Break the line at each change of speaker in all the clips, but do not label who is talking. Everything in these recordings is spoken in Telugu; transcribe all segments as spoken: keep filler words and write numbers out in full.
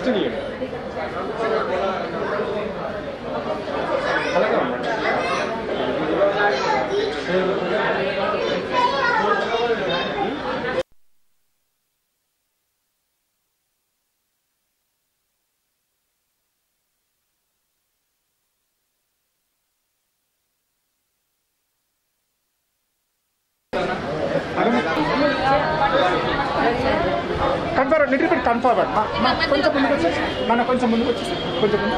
ఫస్ట్ నీ అలాగే కన్ఫర్మ్ లిటిల్ బిట్ కన్ఫర్మ్ కొంచెం ముందుకు వచ్చేసి మన కొంచెం ముందుకు వచ్చేసి కొంచెం ముందు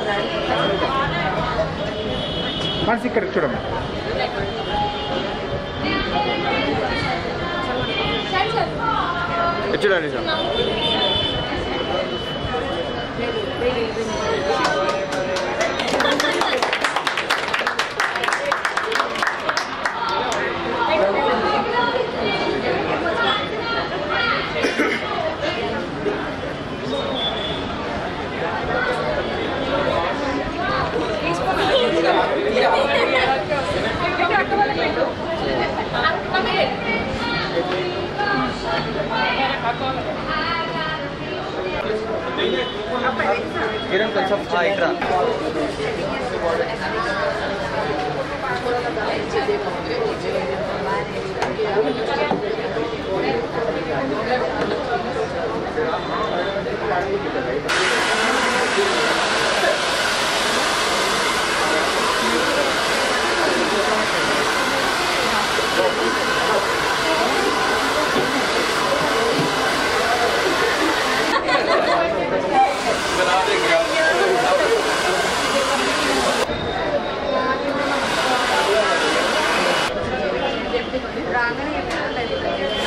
మనసు ఇక్కడ చూడమ్మా చూడండి సార్
किरण కొంచెం ఆ ఇట్రా
రాగానే